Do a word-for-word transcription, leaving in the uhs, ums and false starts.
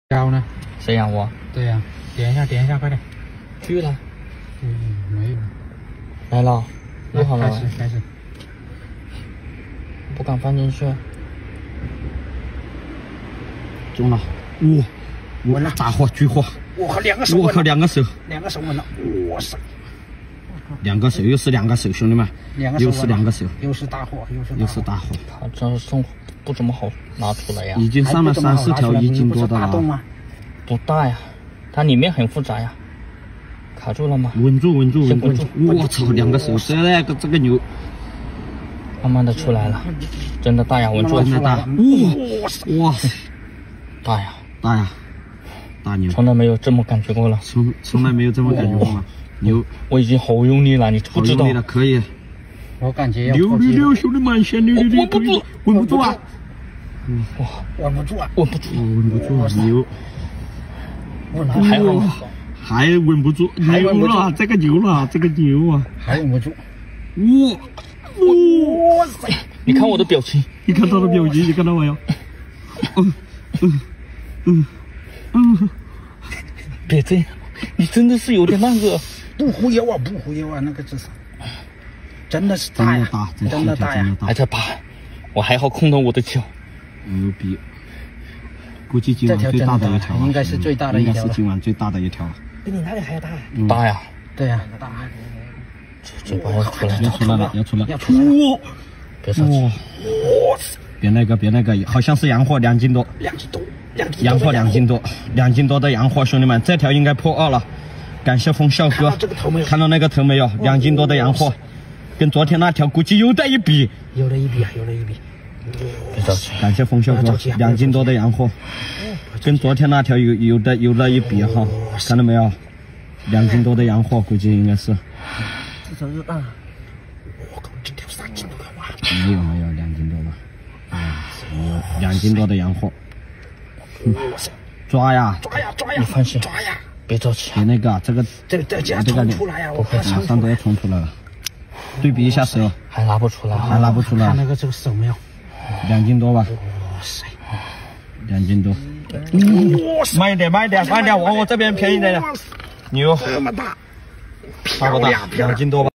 腰呢？ 谁养我？ 对呀、啊，点一下，点一下，快点。 去了。 嗯，没有。 来了，录好了。 开始，开始。 不敢放进去。 中了，哇！ 稳了， 大货，巨货！ 我靠，两个手！ 我靠，两个手！ 两个手稳了！哇塞！ 两个手，又是两个手，兄弟们， 两个手又是两个手， 又是大货，又是又是大货。 他这送不怎么好拿出来呀。 已经上了三四条一斤多的了。 不大呀，它里面很复杂呀。卡住了吗？ 稳住，稳住， 稳住！ 我操，两个手，这个这个牛， 慢慢的出来了，真的大呀，稳住！ 真的大！哇哇， 大呀， 大呀，大牛！ 从来没有这么感觉过了， 从从来没有这么感觉过吗？牛！ 我已经好用力了，你不知道？ 好用力了，可以。 我感觉六六六，兄弟们，先六六六， 稳不住， 稳不住啊！ 嗯，哇，稳不住啊， 稳不住， 稳不住，牛！ 稳还好。 还稳不住，牛了，这个牛了，这个牛啊， 还稳不住， 哇哇塞！ 你看我的表情， 你看他的表情，你看到没有？嗯嗯嗯嗯， 别这样，你真的是有点那个， 不忽悠啊，不忽悠啊，那个至少真的是大呀，真的大呀， 还在拔，我还好控到我的脚， 牛逼！估计今晚最大的一条， 应该是最大的一条， 应该是今晚最大的一条了。 比你那里还要大， 大呀！ 对呀，大。 嘴巴要出来， 要出来了，要出来！ 要出来了！ 哇！ 别着急， 别那个，别那个，好像是洋货，两斤多， 两斤多， 洋货两斤多，两斤多的洋货，兄弟们，这条应该破二了。感谢风笑哥，看到那个头没有？两斤多的洋货，跟昨天那条估计有得一比， 有了一比啊，有了一比。 别着急， 感谢风笑哥，两斤多的洋货，跟昨天那条有有的有了一比哈，看到没有？两斤多的洋货，估计应该是。 这才是大。我靠，这条三斤多的哇！ 没有没有，两斤多吧？啊，没有两斤多的洋货。嗯，抓呀！ 抓呀！抓呀！ 你放心， 抓呀！ 别着急， 别那个，这个这这这冲出来呀！我马上都要冲出来了。对比一下手， 还拿不出来， 还拿不出来。 看那个这个手没有？ 两斤多吧？ 哇塞， 两斤多。慢一点，慢一点，慢一点，往我这边偏一点点。牛， 这么大， 大不大？两斤多吧。